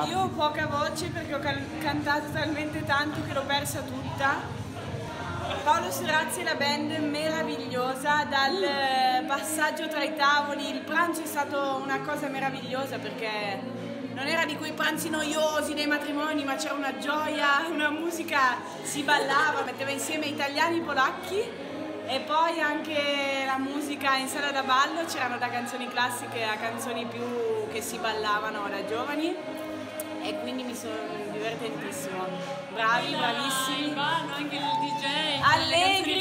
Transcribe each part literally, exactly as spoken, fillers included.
io ho poca voce perché ho can cantato talmente tanto che l'ho persa tutta. Paolo Serazzi e la band meravigliosa, dal passaggio tra i tavoli, il pranzo è stato una cosa meravigliosa perché non era di quei pranzi noiosi dei matrimoni, ma c'era una gioia, una musica, si ballava, metteva insieme italiani e polacchi e poi anche la musica in sala da ballo, c'erano da canzoni classiche a canzoni più che si ballavano da giovani e quindi mi sono divertentissimo. Bravi, bravissimi, anche il D J, allegri,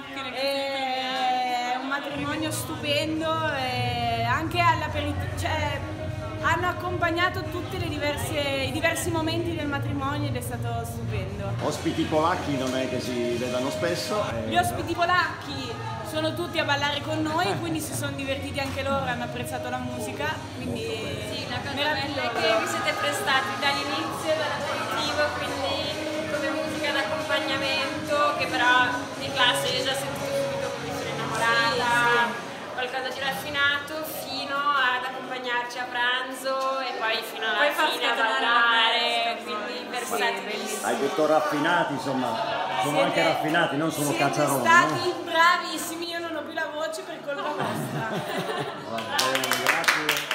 è un matrimonio stupendo e anche all'aperitivo, cioè hanno accompagnato tutti le diverse, i diversi momenti del matrimonio ed è stato stupendo. Ospiti polacchi non è che si vedano spesso. Gli ospiti polacchi sono tutti a ballare con noi, quindi si sono divertiti anche loro, hanno apprezzato la musica, quindi sì, la cosa bella è che vi siete prestati dall'inizio, dall'aperitivo, quindi come musica d'accompagnamento, che però di classe io già sentito subito che mi sono innamorata, sì, sì. Qualcosa di raffinato fino ad accompagnarci a pranzo e poi fino alla poi fine a ballare, quindi versati. Sì, hai detto raffinati, insomma, sono siete, anche raffinati, non sono cacciaroni. Siete stati no? bravissimi, io non ho più la voce per colpa vostra. Grazie.